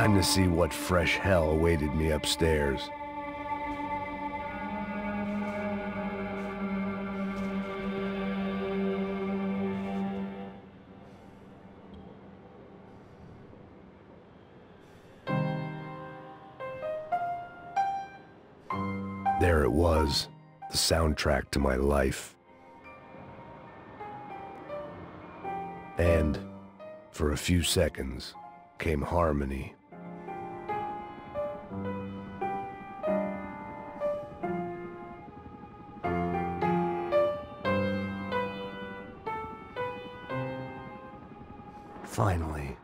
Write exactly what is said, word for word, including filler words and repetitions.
Time to see what fresh hell awaited me upstairs. There it was, the soundtrack to my life. And, for a few seconds, came harmony. Finally,